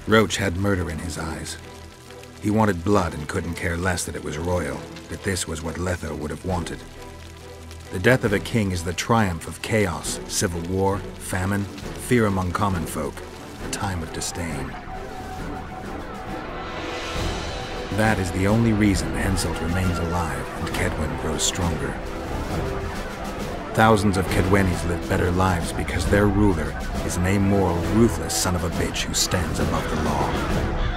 Roach had murder in his eyes. He wanted blood and couldn't care less that it was royal, that this was what Letho would have wanted. The death of a king is the triumph of chaos, civil war, famine, fear among common folk, a time of disdain. That is the only reason Henselt remains alive and Kedwen grows stronger. Thousands of Kedwenis live better lives because their ruler is an amoral, ruthless son of a bitch who stands above the law.